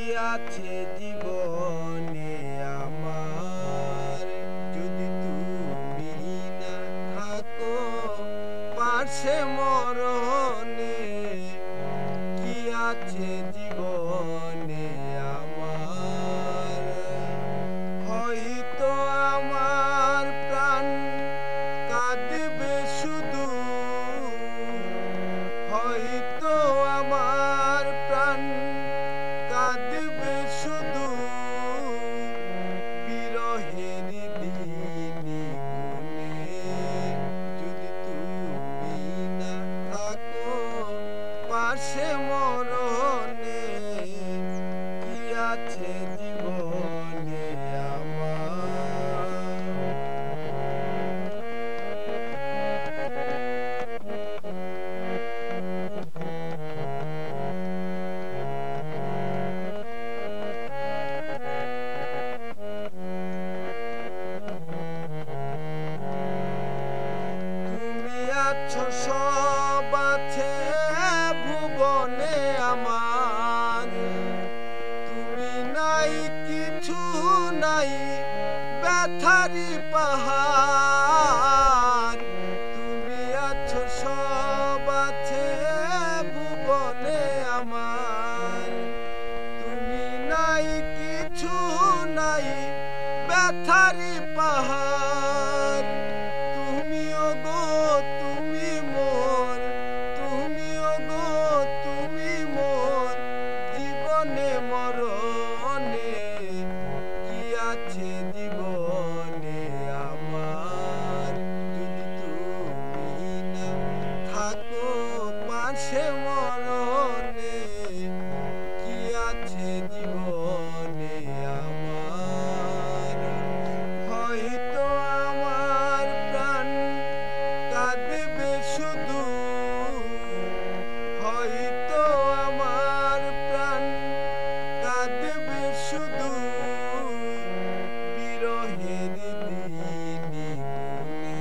আছে জীবনে আমার, যদি তুমি না থাকো পাশে মরণে। কি আছে জীবনে আমার, হয়তো আমার প্রাণ কাঁদবে শুধু, হয়তো আমার প্রাণ কাঁদবে শুধু, বিরহের দিনে গুনে। যদি তুমি না থাকো পাশে মরণে, কি আছে জীবনে আমার। তুমি আছো সব আছে ভুবনে আমার, তুমি নাই কিছু নাই ব্যথারি পাহাড়। তুমি আছো সব আছে ভুবনে আমার, তুমি নাই কিছু নাই ব্যথারি পাহাড়। তুমিও গো তুমি মোর, তুমিও গো তুমি মোর জীবনে মরণে। কি আছে জীবনে আমার, যদি তুমি না থাকো পাশে মরণে। কি আছে জীবনে আমার, হয়তো আমার প্রাণ কাঁদবে শুধু, হয়তো আমার প্রাণ কাঁদবে শুধু, বিরহের দিনে গুনে।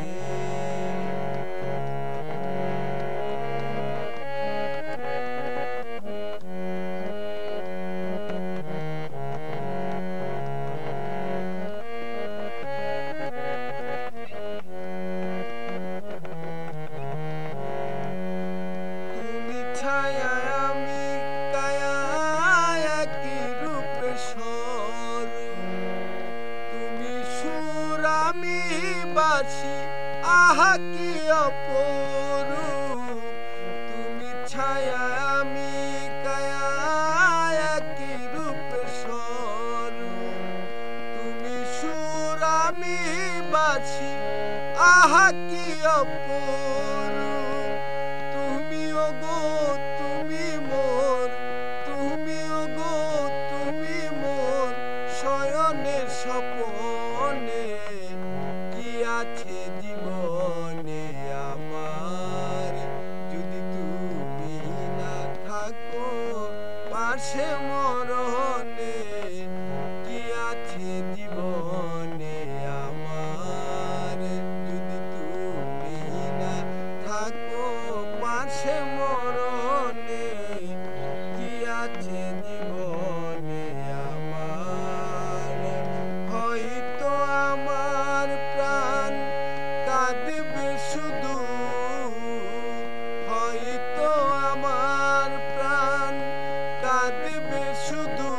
তুমি ছায়া আমি কায়া, একই রূপে স্বর। তুমি সুর আমি বাঁশি, আহা কি অপরূপ। তুমি ছায়া আমি কায়া, একই রূপে স্বর। তুমি সুর আমি বাঁশি, আহা কি অপরূপ। তুমিও গো তুমি মোর, তুমিও গো তুমি মোর শয়নের স্বপনে। কি আছে জীবনে আমার, যদি তুমি না থাকো পাশে মরণে। কি আছে জীবনে আমার, যদি তুমি না থাকো পাশে মরণে। কি আছে জীবনে আমার, হয়তো আমার প্রাণ কাঁদবে শুধু, হয়তো আমার প্রাণ কাঁদবে শুধু,